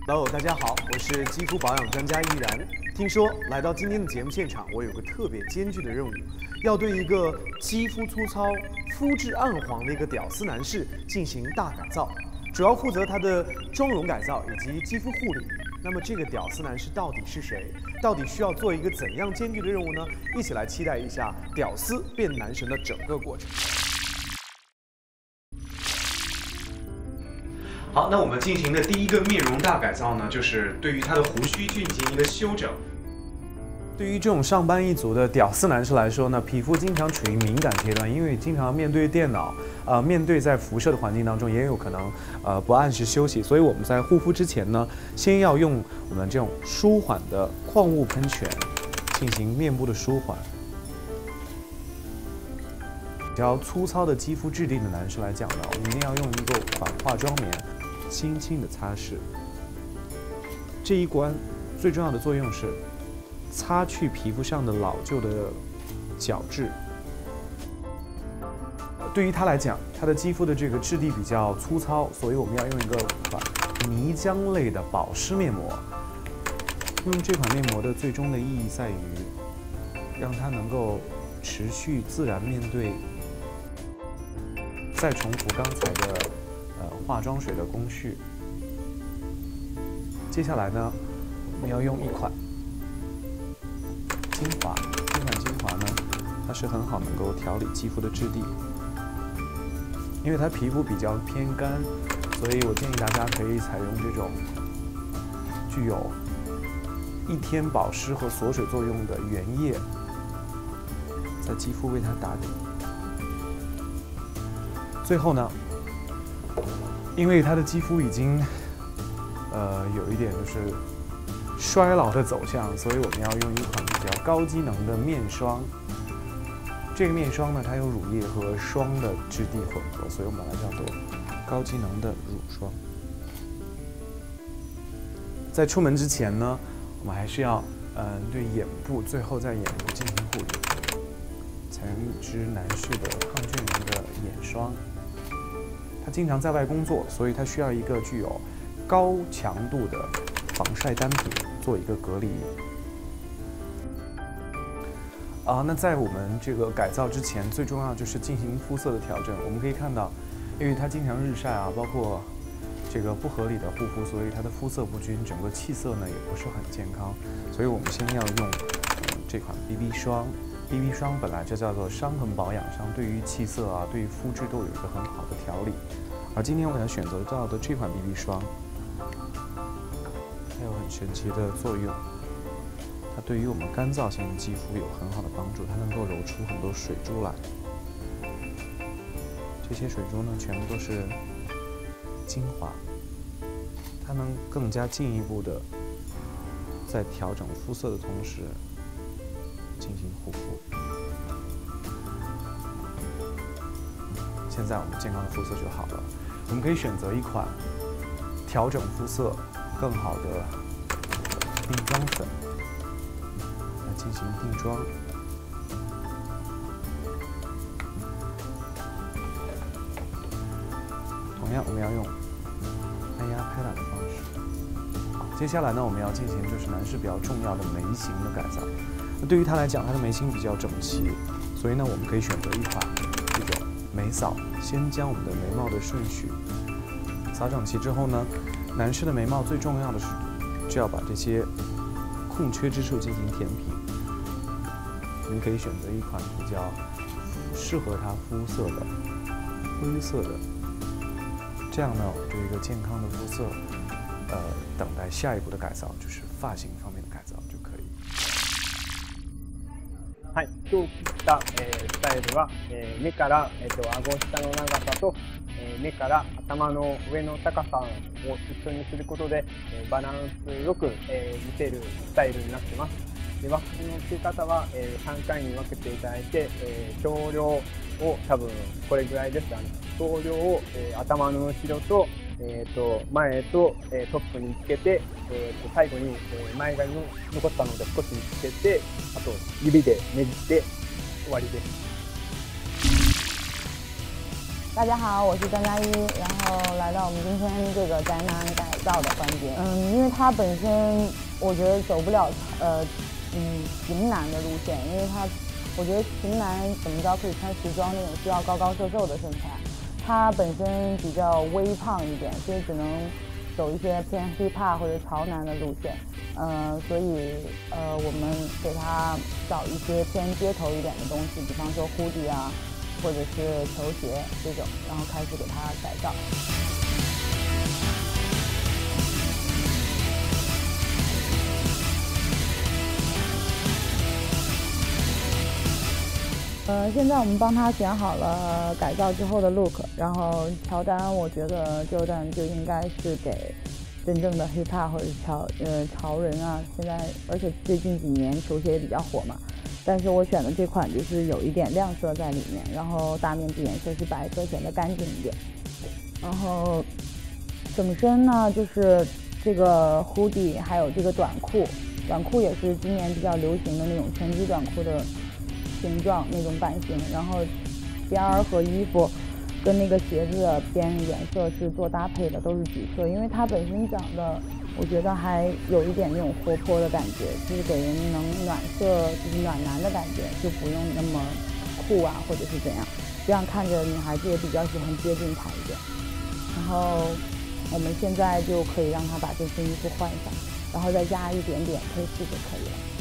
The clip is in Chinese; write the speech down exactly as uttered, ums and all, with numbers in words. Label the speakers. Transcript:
Speaker 1: Hello， 大家好，我是肌肤保养专家依然。听说来到今天的节目现场，我有个特别艰巨的任务，要对一个肌肤粗糙、肤质暗黄的一个屌丝男士进行大改造，主要负责他的妆容改造以及肌肤护理。那么这个屌丝男士到底是谁？到底需要做一个怎样艰巨的任务呢？一起来期待一下屌丝变男神的整个过程。好，那我们进行的第一个面容大改造呢，就是对于他的胡须进行一个修整。对于这种上班一族的屌丝男士来说呢，皮肤经常处于敏感阶段，因为经常面对电脑，呃，面对在辐射的环境当中，也有可能呃不按时休息，所以我们在护肤之前呢，先要用我们这种舒缓的矿物喷泉进行面部的舒缓。比较粗糙的肌肤质地的男士来讲呢，我们一定要用一个款化妆棉。轻轻的擦拭，这一关最重要的作用是擦去皮肤上的老旧的角质。对于他来讲，他的肌肤的这个质地比较粗糙，所以我们要用一个款泥浆类的保湿面膜。用这款面膜的最终的意义在于，让它能够持续自然面对，再重复刚才的。呃，化妆水的工序。接下来呢，我们要用一款精华。这款精华呢，它是很好能够调理肌肤的质地。因为它皮肤比较偏干，所以我建议大家可以采用这种具有一天保湿和锁水作用的原液，在肌肤为它打底。最后呢。因为他的肌肤已经，呃，有一点就是衰老的走向，所以我们要用一款比较高机能的面霜。这个面霜呢，它有乳液和霜的质地混合，所以我们把它叫做高机能的乳霜。在出门之前呢，我们还是要，嗯、呃，对眼部最后在眼部进行护理，采用一支男士的抗菌能的眼霜。他经常在外工作，所以他需要一个具有高强度的防晒单品做一个隔离。啊，那在我们这个改造之前，最重要就是进行肤色的调整。我们可以看到，因为他经常日晒啊，包括这个不合理的护肤，所以他的肤色不均，整个气色呢也不是很健康。所以我们先要用、嗯、这款 B B 霜。B B 霜本来就叫做伤痕保养霜，对于气色啊，对于肤质都有一个很好的调理。而今天我想选择到的这款 B B 霜，它有很神奇的作用。它对于我们干燥型的肌肤有很好的帮助，它能够揉出很多水珠来。这些水珠呢，全部都是精华，它能更加进一步的在调整肤色的同时。进行护肤。现在我们健康的肤色就好了。我们可以选择一款调整肤色更好的定妆粉来进行定妆。同样，我们要用按压开来的方式。好，接下来呢，我们要进行就是男士比较重要的眉形的改造。那对于他来讲，他的眉形比较整齐，所以呢，我们可以选择一款这种眉扫，先将我们的眉毛的顺序扫整齐之后呢，男士的眉毛最重要的是就要把这些空缺之处进行填平。你可以选择一款比较适合他肤色的灰色的，这样呢，对一个健康的肤色，呃，等待下一步的改造，就是发型方面的改造就可以。
Speaker 2: はい、今日切った、えー、スタイルは、えー、目から、えー、と顎下の長さと、えー、目から頭の上の高さを一緒にすることで、えー、バランスよく、えー、見せるスタイルになってます。でワックスのつけ方は、えー、さんかいに分けていただいて、えー、少量を多分これぐらいですかね。少量を、えー、頭の後ろと、えー、と前と、えー、トップにつけて、えー、と最後に、えー、前髪の残ったので少しつけて、あと指でねじって終わりです。
Speaker 3: 大家好，我是张嘉一，然后来到我们今天这个宅男改造的环节。嗯，因为它本身我觉得走不了呃嗯型男的路线，因为它我觉得型男怎么着可以穿时装那种需要高高瘦瘦的身材，它本身比较微胖一点，所以只能走一些偏 hiphop 或者潮男的路线。呃，所以呃我们给它找一些偏街头一点的东西，比方说 hoodie 啊。或者是球鞋这种，然后开始给它改造。呃，现在我们帮他选好了改造之后的 look， 然后乔丹，我觉得 Jordan 就应该是给真正的 hiphop 或者潮呃潮人啊。现在而且最近几年球鞋也比较火嘛。但是我选的这款就是有一点亮色在里面，然后大面积颜色是白色，显得干净一点。然后整身呢就是这个 hoodie， 还有这个短裤，短裤也是今年比较流行的那种拳击短裤的形状那种版型。然后边儿和衣服跟那个鞋子的边颜色是做搭配的，都是橘色，因为它本身长得。我觉得还有一点那种活泼的感觉，就是给人能暖色，就是暖男的感觉，就不用那么酷啊，或者是怎样，这样看着女孩子也比较喜欢接近她一点。然后我们现在就可以让她把这身衣服换上，然后再加一点点配饰就可以了。